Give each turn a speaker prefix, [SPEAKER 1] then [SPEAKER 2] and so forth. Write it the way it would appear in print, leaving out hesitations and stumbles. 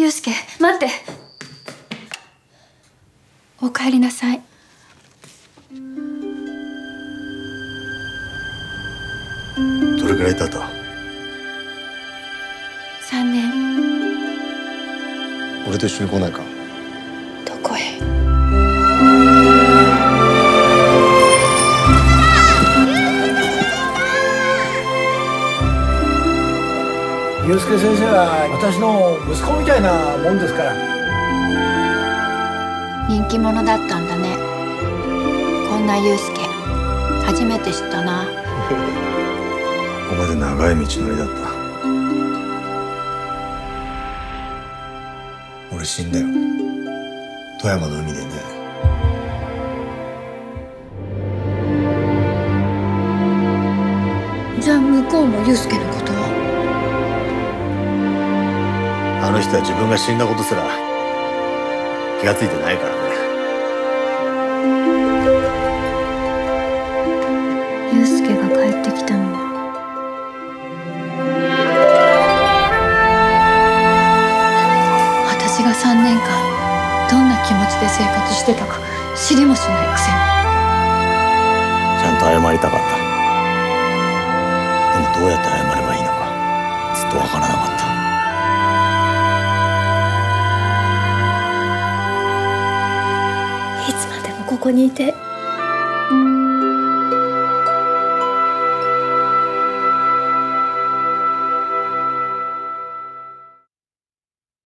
[SPEAKER 1] 祐介、待って。お帰りなさい。
[SPEAKER 2] どれくらい経った？
[SPEAKER 1] 3年。
[SPEAKER 2] 俺と一緒に来ないか？
[SPEAKER 1] どこへ？
[SPEAKER 3] 祐介先生は私の息子みたいなもんですから。
[SPEAKER 1] 人気者だったんだね。こんな祐介初めて知ったな。
[SPEAKER 2] ここまで長い道のりだった。俺死んだよ、富山の海でね。
[SPEAKER 1] じゃあ向こうも祐介のことを？
[SPEAKER 2] あの人は自分が死んだことすら気がついてないからね。
[SPEAKER 1] 祐介が帰ってきたのは私が3年間どんな気持ちで生活してたか知りもしないくせに。
[SPEAKER 2] ちゃんと謝りたかった。でもどうやって謝ればいいのかずっとわからなかった。
[SPEAKER 1] いつまでもここにいて